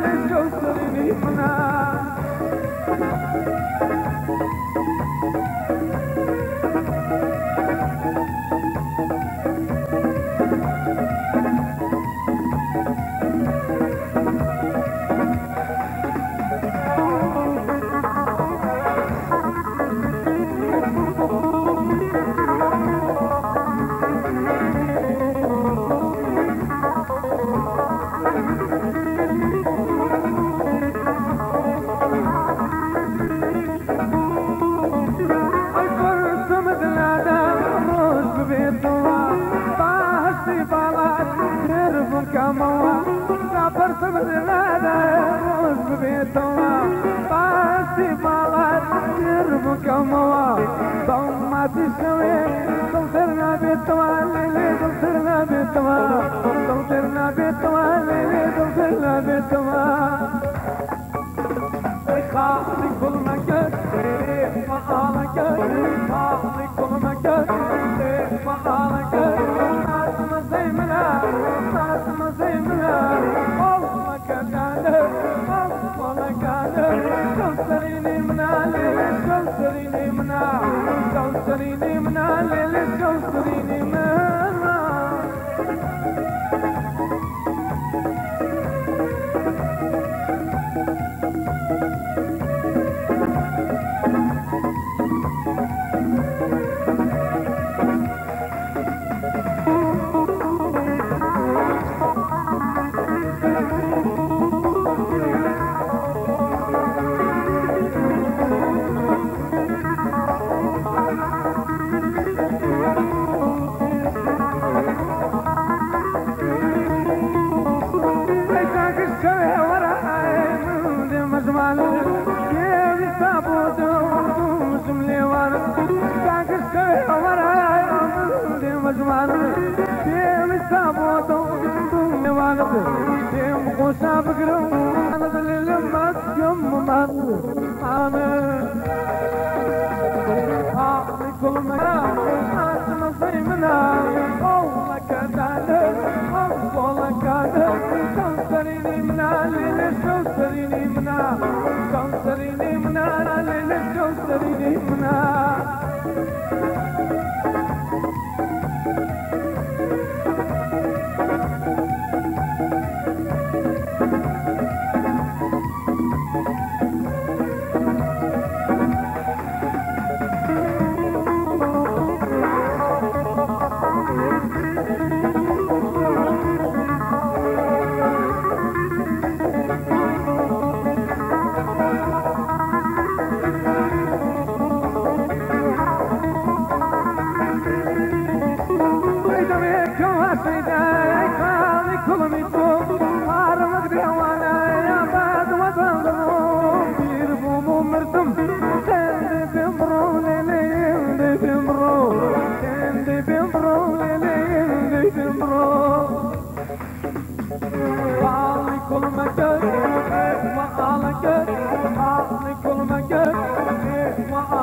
للجوسريني منا كموا لا برسم الغدا روز ببيتوا باسي بالات يرب كموا ضمة تسوي ضمترنا بيتوا ليلي ضمترنا بيتوا ضمترنا بيتوا ليلي ضمترنا بيتوا خاطي كل مكان مقالك خاطي كل مكان مقالك ناسم زي منا ناسم زي منا والله كدانا والله كدانا كوثريني منا ليلي كوثريني منا كوثريني منا ليلي كوثريني منا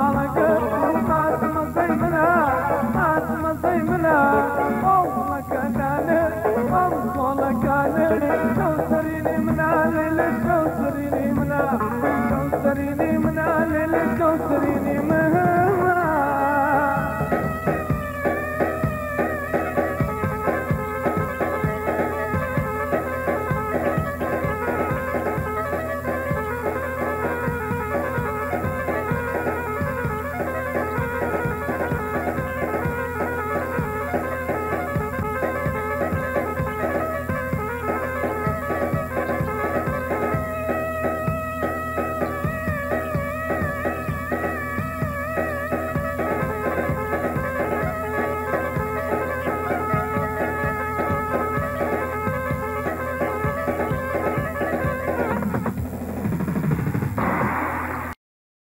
Oh my God.